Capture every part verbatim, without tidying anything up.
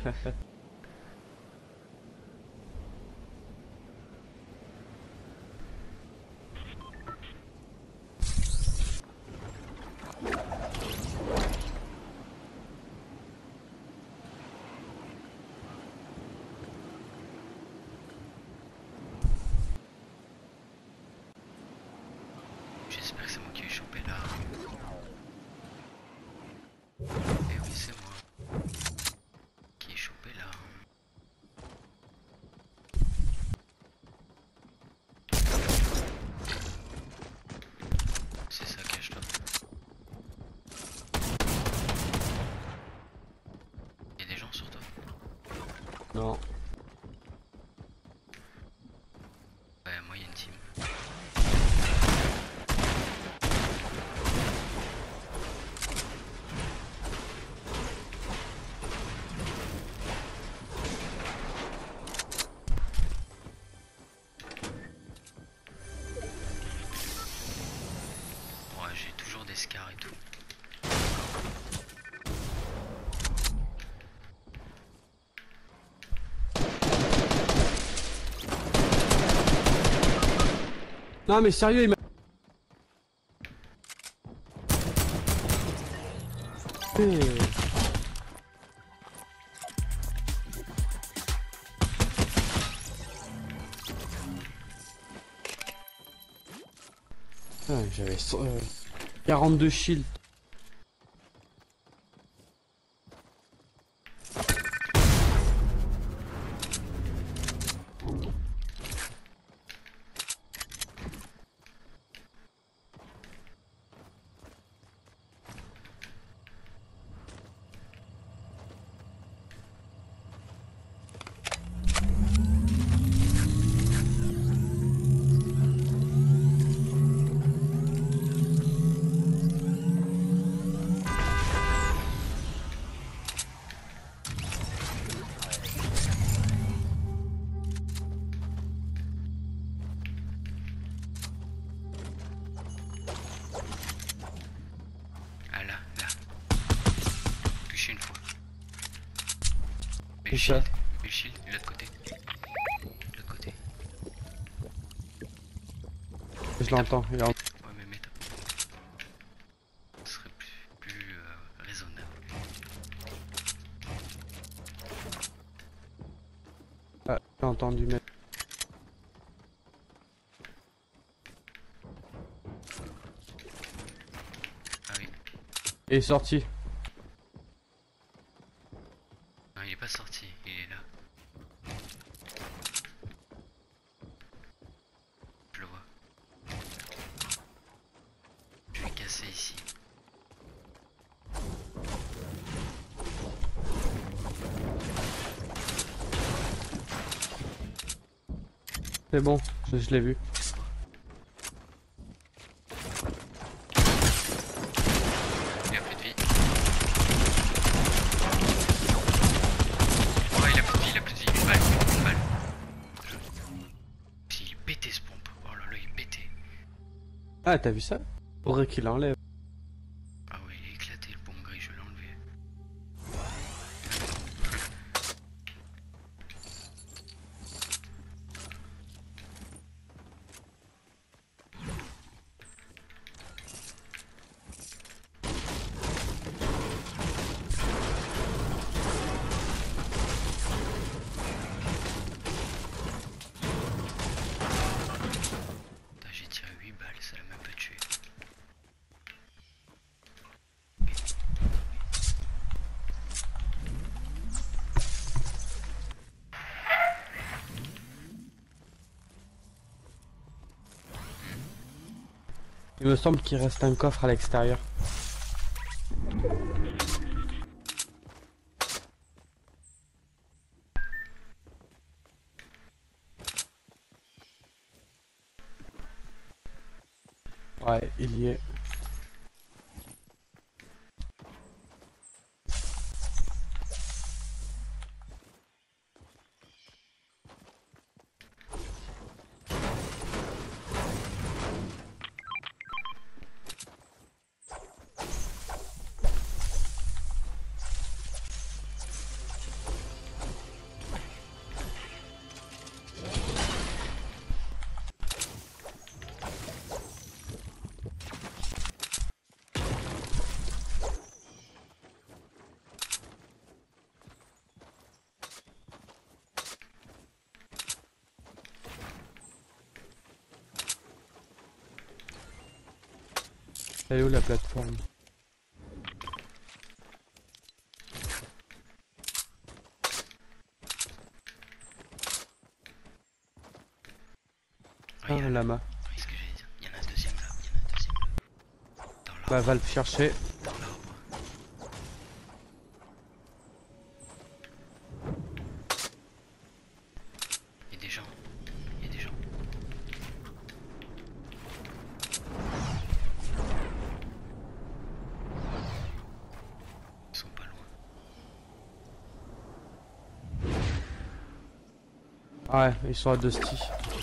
J'espère que c'est moi qui ai chopé là. Eh oui, c'est moi qui ai chopé là. C'est ça, cache-toi. Il y a des gens sur toi? Non. Ouais, moi il y a une team. Ouais, j'ai toujours des scars et tout. Non mais sérieux, il m'a... Eh. Ah, j'avais euh, quarante-deux shields. Ah là, là. Touché une fois. Mais C'est le ça. shield, mais le shield, de l'autre côté. De l'autre côté. Je l'entends. il est en- Ouais, mais mets ta... Ce serait plus, plus euh, raisonnable. Ah, j'ai entendu mettre. Ah oui. Il est sorti. Non, il est pas sorti, il est là. Je le vois. Je vais casser ici. C'est bon, je, je l'ai vu. Il a plus de vie. Ouais, il a plus de vie, il a plus de vie. Une balle, une balle. Il est pété ce pompe. Oh là là, il est pété. Ah, t'as vu ça? Faudrait qu'il enlève. Ah ouais, il est éclaté le pompe gris, je vais l'enlever. Putain, j'ai tiré huit balles, ça l'a même pas tué. Il me semble qu'il reste un coffre à l'extérieur. Ouais, il y est. Elle est où la plateforme? Ah, Ah, il y a un là. lama. Oui, ce que j'allais dire. Il y en a un deuxième là. Il y en a un deuxième là. Dans Bah, l'arbre. va le chercher. Dans l'arbre. Il y a des gens. Il y a des gens. Ils sont pas loin. Ah ouais, ils sont à Dusty.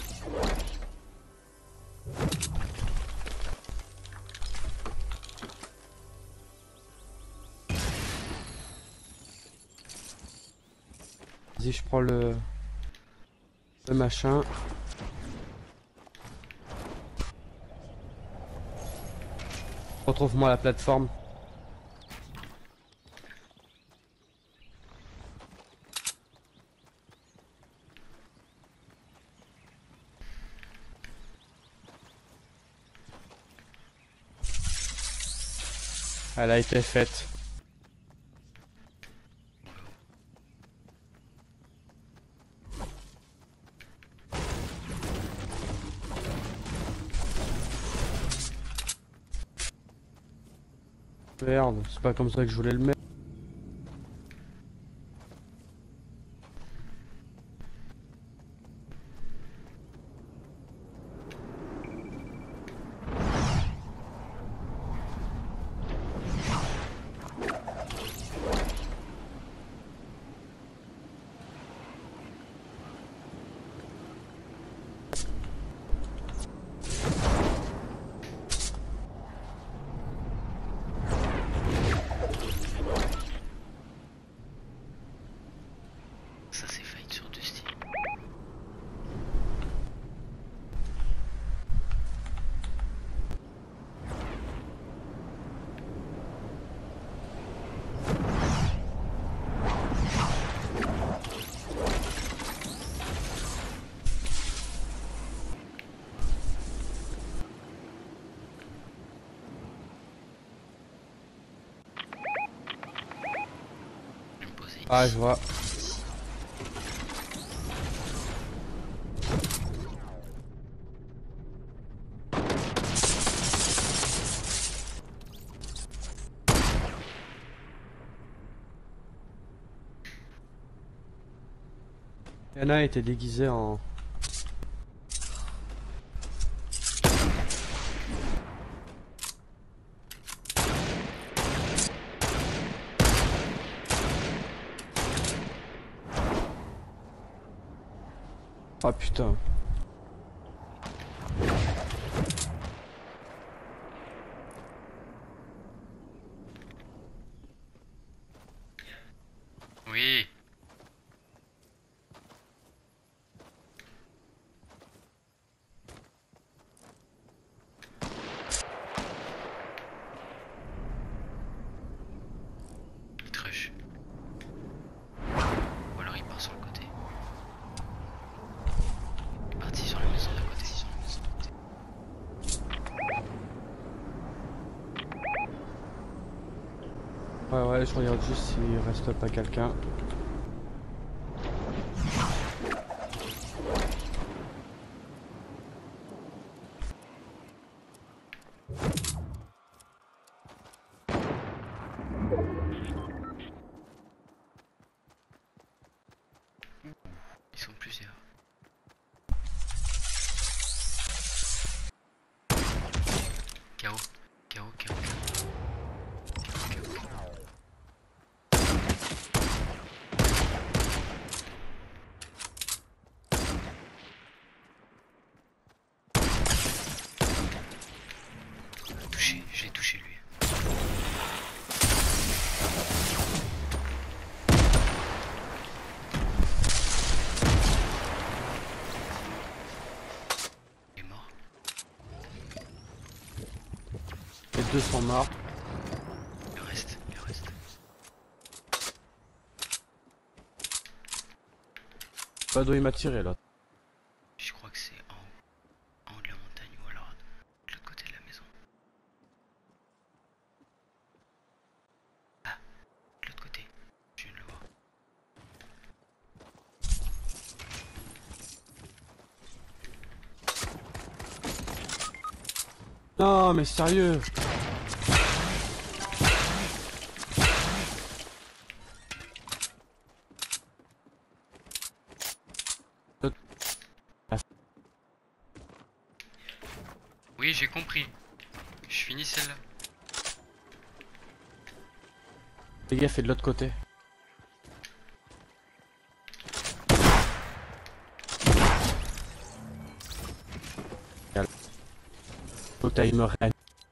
Vas-y, je prends le... le machin. Retrouve-moi la plateforme. Elle a été faite. Merde, c'est pas comme ça que je voulais le mettre. Ça c'est fight sur Dusty. Je vais me poser Ah, ici. je vois. Yana était déguisée en... Ah putain. Oui. Il te rush. Ou alors il part sur le côté. Il est parti sur la maison d'à côté. Ouais, ouais, je regarde juste s'il reste pas quelqu'un. Ils sont plusieurs. K O. K O, K O, K O. Touché, j'ai touché lui. Il est mort. Les deux sont morts. Le reste, le reste. Pas d'où il m'a tiré là. Je crois que c'est en haut. En haut de la montagne ou alors de l'autre côté de la maison. Non, mais sérieux. Oui, j'ai compris. Je finis celle-là. Les gars, fait de l'autre côté. Faut que t'ailles me reine.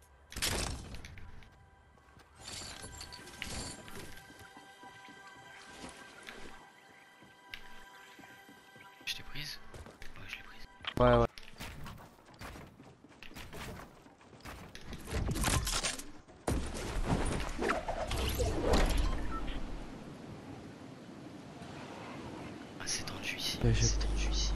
Je t'ai prise? Ouais, je l'ai prise. Ouais, ouais. Ah, c'est tendu ici. Ouais, j'ai- C'est tendu ici.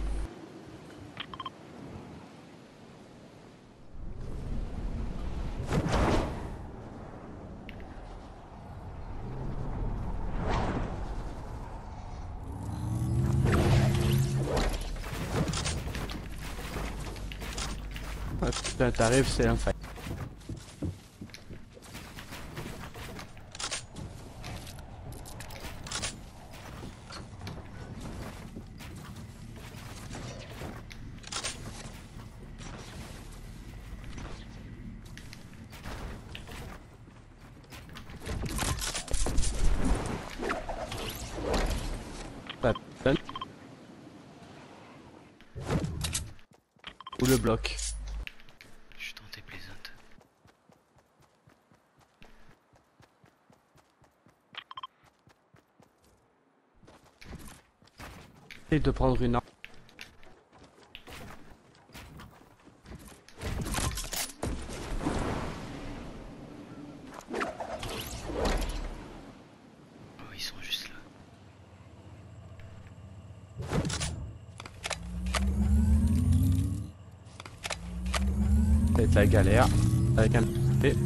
Ouais, putain, t'arrives, c'est un fight. Pas peine. Ou le bloc. Je suis tenté plaisante. Et de prendre une arme. Oh, ils sont juste là. Ça va être la galère. Avec un... Et...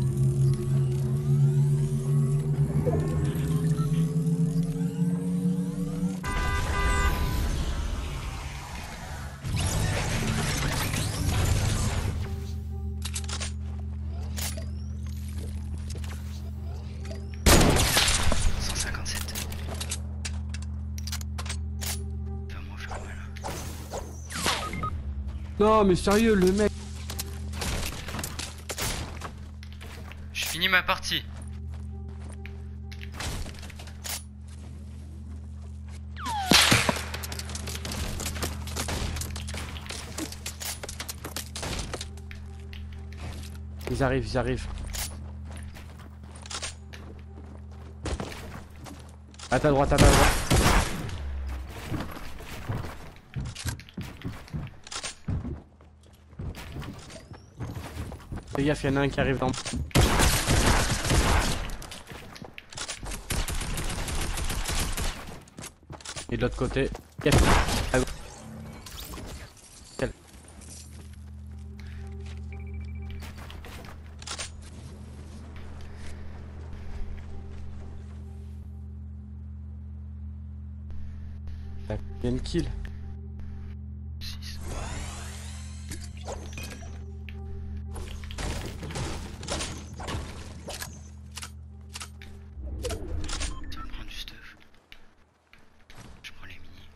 cent cinquante-sept. Va moins faire mal. Non, mais sérieux, le mec. Je finis ma partie. Ils arrivent, ils arrivent. À ta droite, à ta droite. Fais gaffe, y'en a un qui arrive dans... Et de l'autre côté... Gaffe. À gauche. Quel- T'as combien de kills? six. Ça me prend du stuff. Je prends les mini.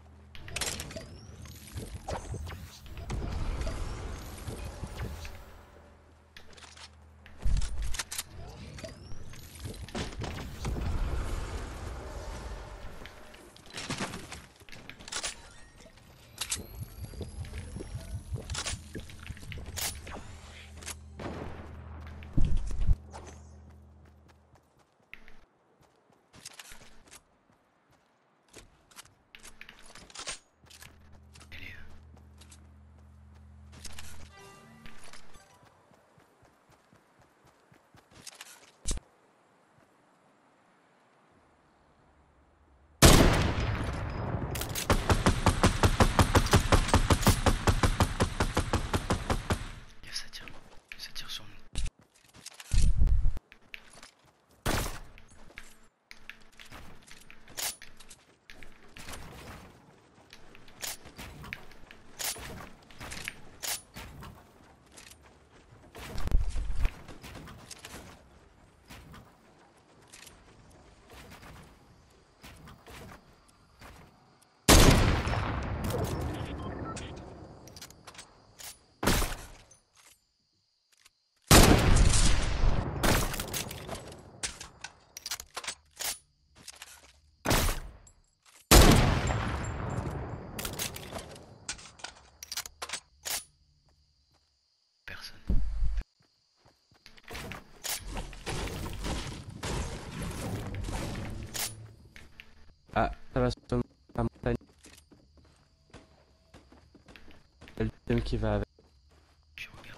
Même qui va avec. Tu regardes.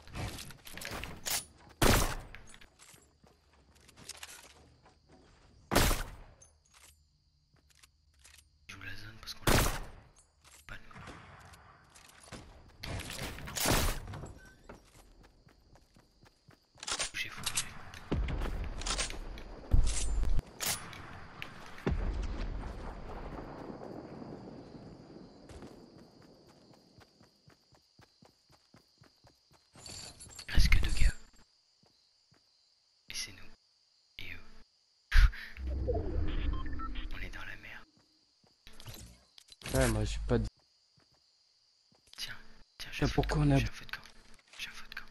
Je joue la zone parce qu'on l'a pas nous. J'ai foutu. Il reste que deux gars. Et c'est nous. Et eux. On est dans la merde. Ouais, moi j'ai pas de. Tiens, tiens, j'ai Mais un feu de pourquoi camp, on a- j'ai un feu de camp. J'ai un feu de camp.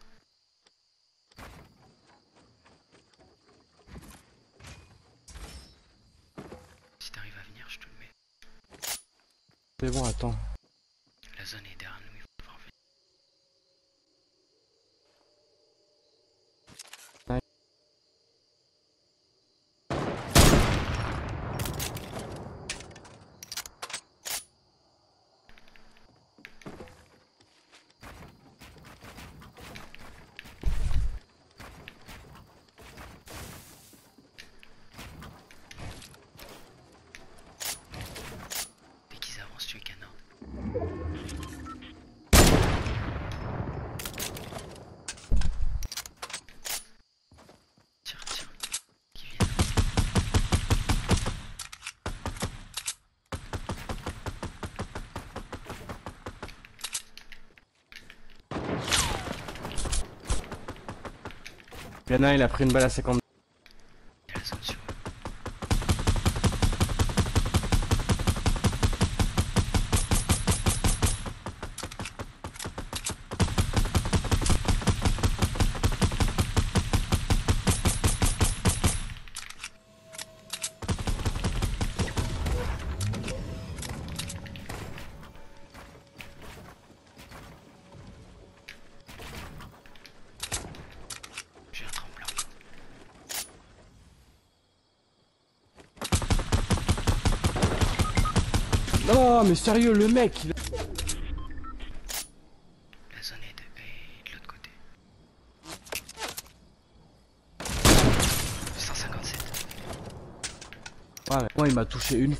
Si t'arrives à venir, je te le mets. C'est bon, attends. La zone est derrière nous, il faut pouvoir venir. Dès qu'ils avancent, tu es canard. Tire, tire. Qui viennent. Il y en a un, il a pris une balle à cinquante. Il y a la zone sur eux. J'ai un tremblant. Non, mais sérieux, le mec il... La zone est de, est de l'autre côté. cent cinquante-sept. Ouais, mais moi il m'a touché une.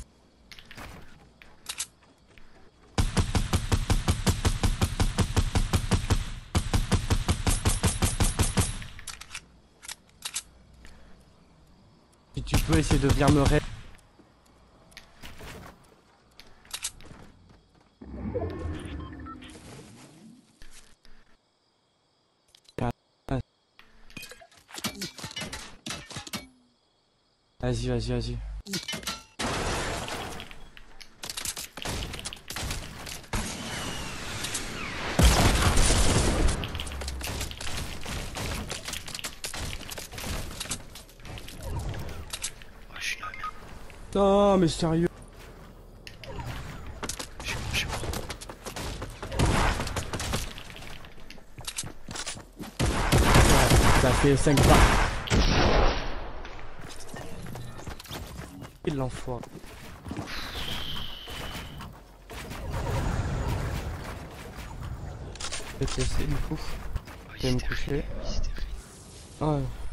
Si tu peux essayer de venir me ré... Vas-y, vas-y, vas-y. Ouais, je suis dans la merde. Non, mais sérieux. Je suis mort, je suis mort. Ça fait cinq pas. Il l'enfoire. Je vais te laisser du coup. Oui, Je vais me c'était coucher. fini, oui, c'était fini. Ouais.